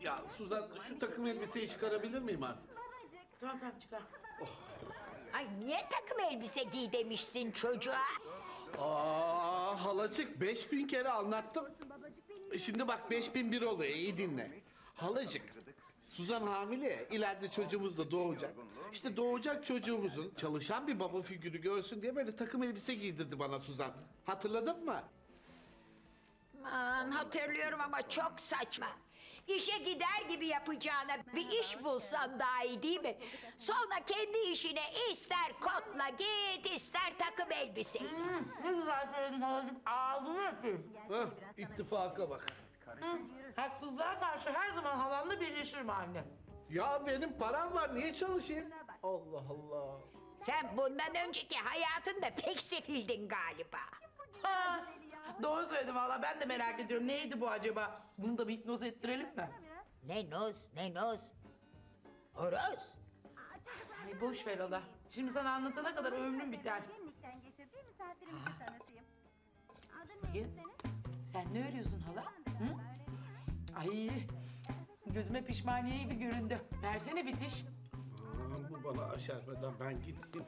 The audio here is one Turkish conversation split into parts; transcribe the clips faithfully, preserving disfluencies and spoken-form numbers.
Ya Suzan şu takım elbiseyi çıkarabilir miyim artık? Tamam tamam çıkar. Ay niye takım elbise giy demişsin çocuğa? Aa halacık beş bin kere anlattım. Şimdi bak beş bin bir oluyor, iyi dinle. Halacık, Suzan hamile, ileride çocuğumuz da doğacak. İşte doğacak çocuğumuzun çalışan bir baba figürü görsün diye böyle takım elbise giydirdi bana Suzan. Hatırladın mı? Aman hatırlıyorum ama çok saçma. İşe gider gibi yapacağına bir iş bulsan daha iyi değil mi? Sonra kendi işine ister kotla git, ister takım elbiseyle. Ne güzel söyledin halacığım. Ağzını öpeyim. Hah, ittifaka bak. Hı. Haksızlığa karşı her zaman halamla birleşirim anne. Ya benim param var, niye çalışayım? Allah Allah. Sen bundan önceki hayatında pek sefildin galiba. Ha, doğru söyledim valla, ben de merak ediyorum. Neydi bu acaba? Bunu da bir hipnoz ettirelim mi? Ne noz, ne noz? Horoz. Ay boş ver hala. Şimdi sana anlatana kadar ömrüm biter. İyi. Sen ne örüyorsun hala? Hı? Ay gözüme pişmaniye gibi göründü. Versene bitiş. Aman bu bana aşermeden ben gideyim.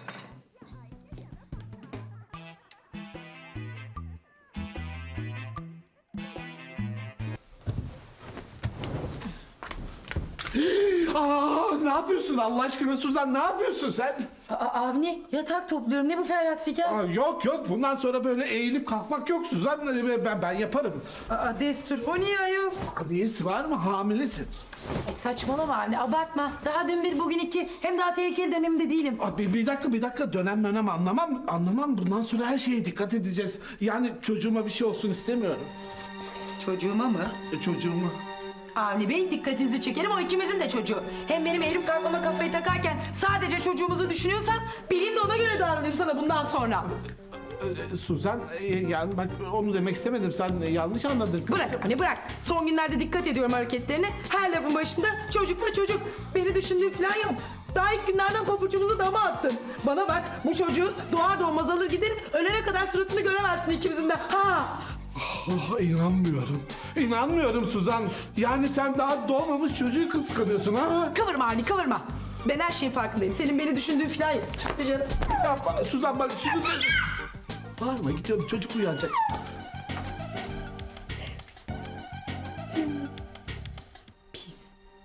Aa, ne yapıyorsun Allah aşkına Suzan, ne yapıyorsun sen? Aa, Avni yatak topluyorum. Ne bu Ferhat Figen? Aa, yok yok, bundan sonra böyle eğilip kalkmak yok Suzan, ben ben yaparım. Aa, destur. O niye ayol? Aa, niyesi var mı, hamilesin? Ay saçmalama anne, abartma. Daha dün bir bugün iki. Hem daha tehlikeli döneminde değilim. Aa, bir, bir dakika bir dakika, dönem dönem anlamam anlamam, bundan sonra her şeye dikkat edeceğiz. Yani çocuğuma bir şey olsun istemiyorum. Çocuğuma mı? E, çocuğuma. Avni Bey dikkatinizi çekerim, o ikimizin de çocuğu. Hem benim eğilip kalkmama kafayı takarken sadece çocuğumuzu düşünüyorsan bileyim de ona göre davranayım sana bundan sonra. Ee, Suzan, e, yani bak onu demek istemedim, sen e, yanlış anladın. Bırak anne bırak. Son günlerde dikkat ediyorum hareketlerine. Her lafın başında çocukla çocuk. Beni düşündüğün falan yok. Daha ilk günlerden pabucumuzu dama attın. Bana bak, bu çocuğun doğar doğmaz alır giderim. Ölene kadar suratını göremezsin ikimizin de. Ha! Oh, inanmıyorum. İnanmıyorum Suzan. Yani sen daha doğmamış çocuğu kıskanıyorsun ha? Kıvırma anne kıvırma. Ben her şeyin farkındayım. Senin beni düşündüğün falan yok. Hadi canım. Yapma Suzan, bak şunu... Bağırma, gidiyorum, çocuk uyanacak. Pis.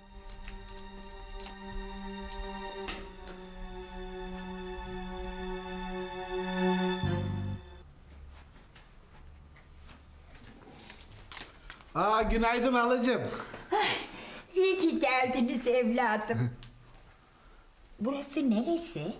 Aa, günaydın halacığım. İyi ki geldiniz evladım. Burası neresi?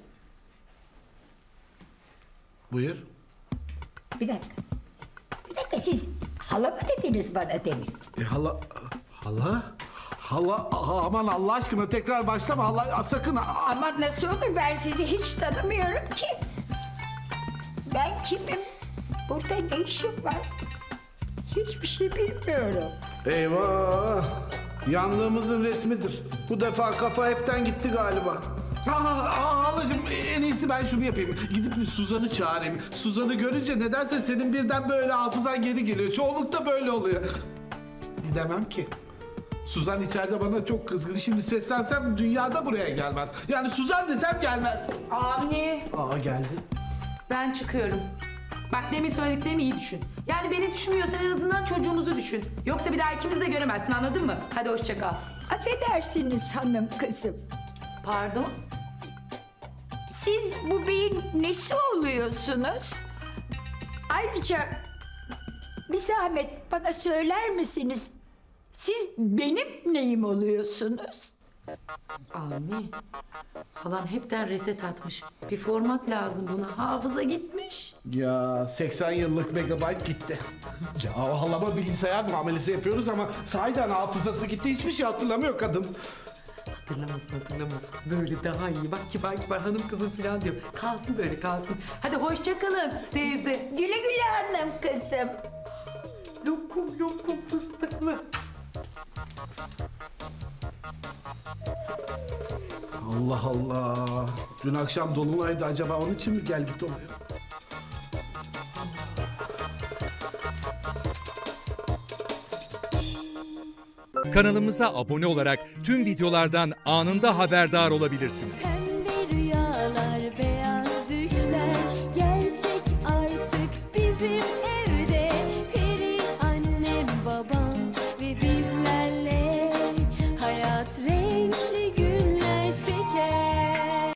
Buyur. Bir dakika. Bir dakika, siz hala mı dediniz bana demin? E, hala... Hala? Hala... Aa, aman Allah aşkına tekrar başlama hala, sakın. Aa, Ama nasıl olur, ben sizi hiç tanımıyorum ki. Ben kimim? Burada ne işim var? Hiçbir şey bilmiyorum. Eyvah! Yandığımızın resmidir. Bu defa kafa hepten gitti galiba. Aa, aa, halacığım, en iyisi ben şunu yapayım. Gidip bir Suzan'ı çağırayım. Suzan'ı görünce nedense senin birden böyle hafızan geri geliyor. Çoğunlukta böyle oluyor. Gidemem ki. Suzan içeride bana çok kızgın. Şimdi seslensem dünyada buraya gelmez. Yani Suzan desem gelmez. Avni. Aa, geldi. Ben çıkıyorum. Bak demin söylediklerimi iyi düşün. Yani beni düşünmüyorsan en azından çocuğumuzu düşün. Yoksa bir daha ikimiz de göremezsin, anladın mı? Hadi hoşça kal. Affedersiniz hanım kızım. Pardon? Siz bu beyin nesi oluyorsunuz? Ayrıca bir zahmet bana söyler misiniz? Siz benim neyim oluyorsunuz? Avni, halan hepten reset atmış. Bir format lazım buna. Hafıza gitmiş. Ya seksen yıllık megabayt gitti. Ya halama bilgisayar muamelesi yapıyoruz ama sahiden hafızası gitti. Hiçbir şey hatırlamıyor kadın. Hatırlamasın hatırlamasın. Böyle daha iyi. Bak kibar kibar hanım kızım falan diyor. Kalsın böyle kalsın. Hadi hoşça kalın teyze. Güle güle hanım kızım. Lokum lokum fıstıklı. Allah Allah. Dün akşam dolunaydı, acaba onun için mi gel git oluyor? Kanalımıza abone olarak tüm videolardan anında haberdar olabilirsiniz.